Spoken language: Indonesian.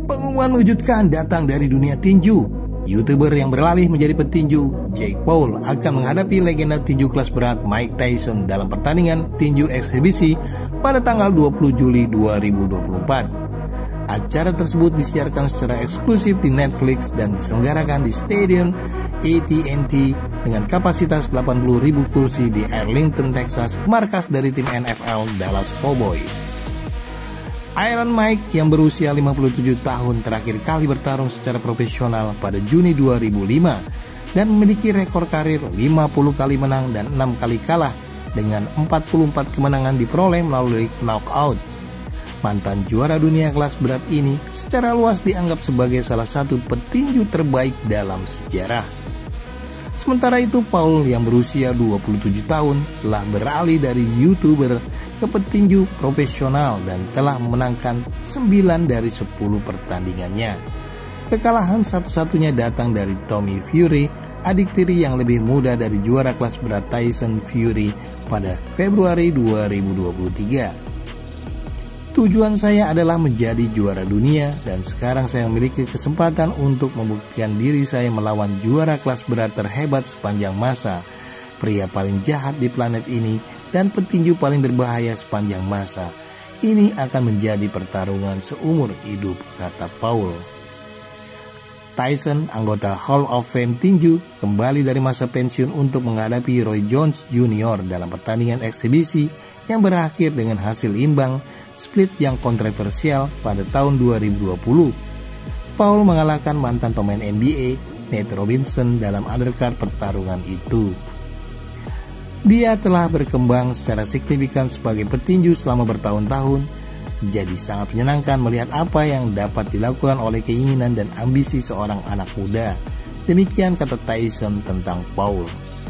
Pengumuman mengejutkan datang dari dunia tinju. YouTuber yang beralih menjadi petinju, Jake Paul, akan menghadapi legenda tinju kelas berat Mike Tyson dalam pertandingan tinju eksibisi pada tanggal 20 Juli 2024. Acara tersebut disiarkan secara eksklusif di Netflix dan diselenggarakan di Stadion AT&T dengan kapasitas 80.000 kursi di Arlington, Texas, markas dari tim NFL Dallas Cowboys. Iron Mike yang berusia 57 tahun terakhir kali bertarung secara profesional pada Juni 2005 dan memiliki rekor karir 50 kali menang dan 6 kali kalah dengan 44 kemenangan diperoleh melalui knockout. Mantan juara dunia kelas berat ini secara luas dianggap sebagai salah satu petinju terbaik dalam sejarah. Sementara itu, Paul yang berusia 27 tahun telah beralih dari YouTuber ke petinju profesional dan telah memenangkan 9 dari 10 pertandingannya. Kekalahan satu-satunya datang dari Tommy Fury, adik tiri yang lebih muda dari juara kelas berat Tyson Fury pada Februari 2023. Tujuan saya adalah menjadi juara dunia dan sekarang saya memiliki kesempatan untuk membuktikan diri saya melawan juara kelas berat terhebat sepanjang masa, pria paling jahat di planet ini, dan petinju paling berbahaya sepanjang masa. Ini akan menjadi pertarungan seumur hidup, kata Paul. Tyson, anggota Hall of Fame tinju, kembali dari masa pensiun untuk menghadapi Roy Jones Jr. dalam pertandingan eksibisi yang berakhir dengan hasil imbang split yang kontroversial pada tahun 2020. Paul mengalahkan mantan pemain NBA Nate Robinson dalam undercard pertarungan itu. Dia telah berkembang secara signifikan sebagai petinju selama bertahun-tahun, jadi sangat menyenangkan melihat apa yang dapat dilakukan oleh keinginan dan ambisi seorang anak muda. Demikian kata Tyson tentang Paul.